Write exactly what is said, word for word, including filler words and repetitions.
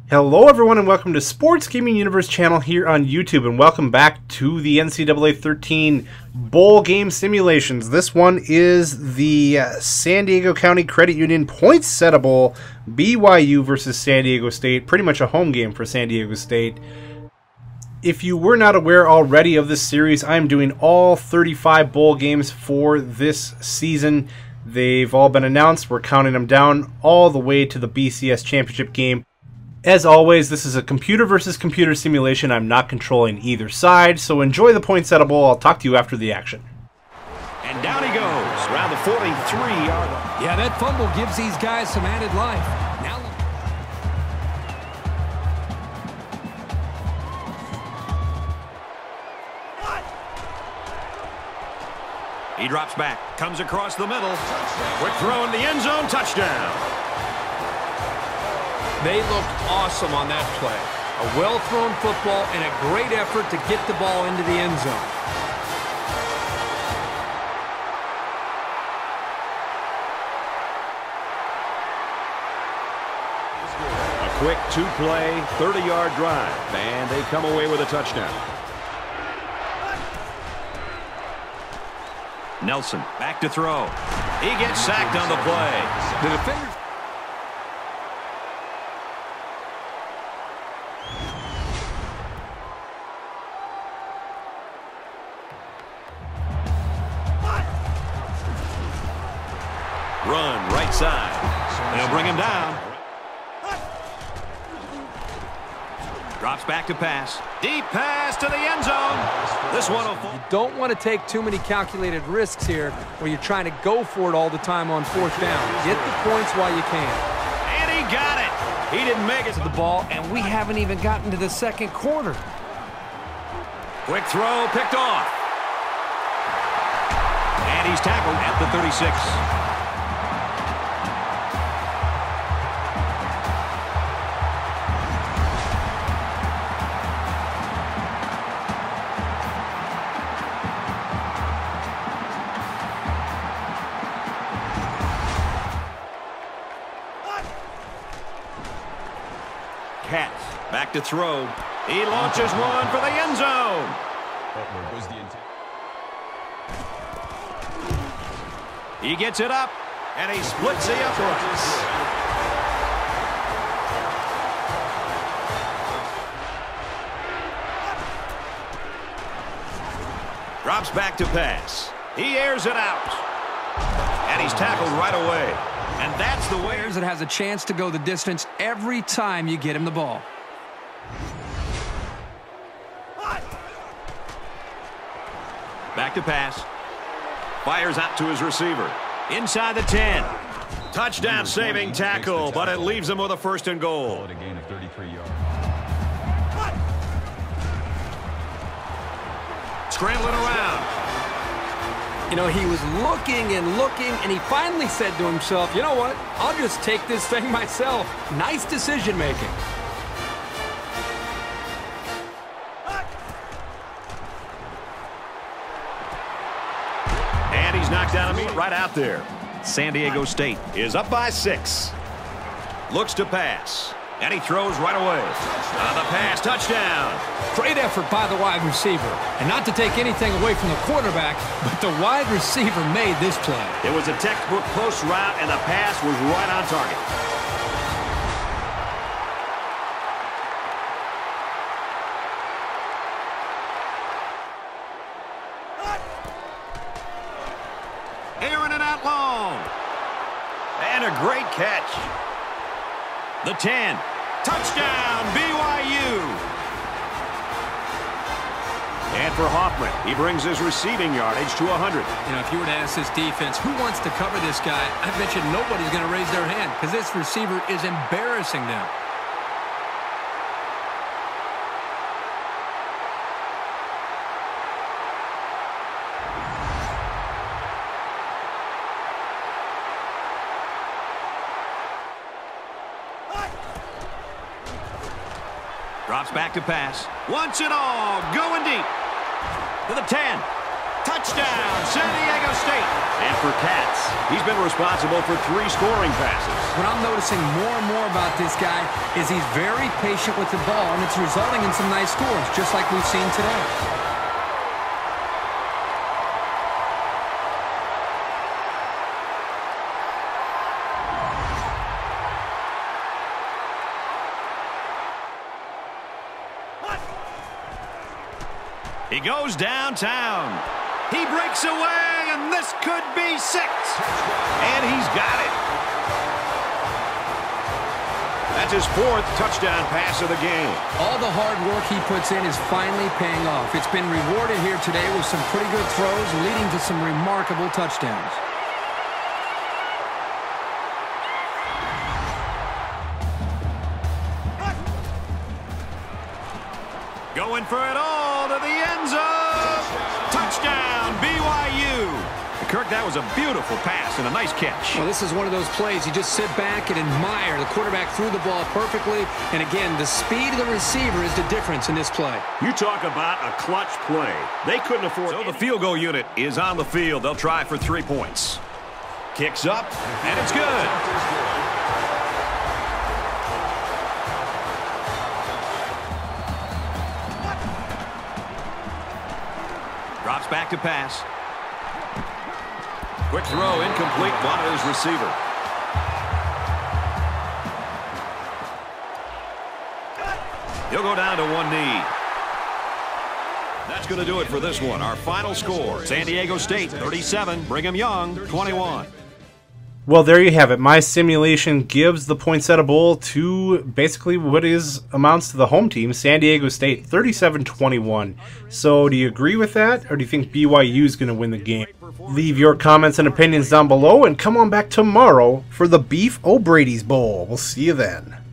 Hello everyone and welcome to Sports Gaming Universe channel here on YouTube, and welcome back to the N C double A thirteen bowl game simulations. This one is the uh, San Diego County Credit Union Points Settable B Y U versus San Diego State. Pretty much a home game for San Diego State. If you were not aware already of this series, I'm doing all thirty-five bowl games for this season. They've all been announced. We're counting them down all the way to the B C S Championship game. As always, this is a computer versus computer simulation. I'm not controlling either side, so enjoy the point settable. I'll talk to you after the action. And down he goes, around the forty-three yard line. Yeah, that fumble gives these guys some added life. Now, he drops back, comes across the middle. Quick throw in the end zone, touchdown. they looked awesome on that play. A well-thrown football and a great effort to get the ball into the end zone. A quick two-play, thirty-yard drive, and they come away with a touchdown. Nelson back to throw. He gets sacked on the play. The defenders. Run right side. They'll bring him down. Drops back to pass. Deep pass to the end zone. This one will fall. You don't want to take too many calculated risks here where you're trying to go for it all the time on fourth down. Get the points while you can. And he got it. He didn't make it To the ball, and we haven't even gotten to the second quarter. Quick throw, picked off. And he's tackled at the thirty-six. Katz back to throw. He launches one for the end zone. He gets it up, and he splits the uprights. Drops back to pass. He airs it out. And he's tackled right away. And that's the way That has a chance to go the distance every time you get him the ball. Back to pass. Fires out to his receiver. Inside the ten. Touchdown saving tackle, but it leaves him with a first and goal. A gain of thirty-three yards. Scrambling around. You know, he was looking and looking, and he finally said to himself, you know what, I'll just take this thing myself. Nice decision making. And he's knocked down immediately right out there. San Diego State is up by six. Looks to pass. And he throws right away. On the pass, touchdown. Great effort by the wide receiver. And not to take anything away from the quarterback, but the wide receiver made this play. It was a textbook close route, and the pass was right on target. Airing it out long. And a great catch. The ten. Touchdown, B Y U. And for Hoffman, he brings his receiving yardage to one hundred. You know, if you were to ask this defense, who wants to cover this guy, I bet you nobody's going to raise their hand because this receiver is embarrassing them. Drops back to pass. Wants it all. Going deep. To the ten. Touchdown, San Diego State. And for Katz, he's been responsible for three scoring passes. What I'm noticing more and more about this guy is he's very patient with the ball, and it's resulting in some nice scores, just like we've seen today. He goes downtown. He breaks away, and this could be six. And he's got it. That's his fourth touchdown pass of the game. All the hard work he puts in is finally paying off. It's been rewarded here today with some pretty good throws, leading to some remarkable touchdowns. Going for it all to the end zone. Touchdown, B Y U. Kirk, that was a beautiful pass and a nice catch. Well, this is one of those plays you just sit back and admire. The quarterback threw the ball perfectly. And again, the speed of the receiver is the difference in this play. You talk about a clutch play. They couldn't afford. So the field goal unit is on the field. They'll try for three points. Kicks up, and it's good. Drops back to pass. Quick throw, incomplete, wanted his receiver. He'll go down to one knee. That's going to do it for this one. Our final score, San Diego State thirty-seven, Brigham Young twenty-one. Well, there you have it. My simulation gives the Poinsettia Bowl to basically what is amounts to the home team, San Diego State, thirty-seven twenty-one. So do you agree with that, or do you think B Y U is going to win the game? Leave your comments and opinions down below, and come on back tomorrow for the Beef O'Brady's Bowl. We'll see you then.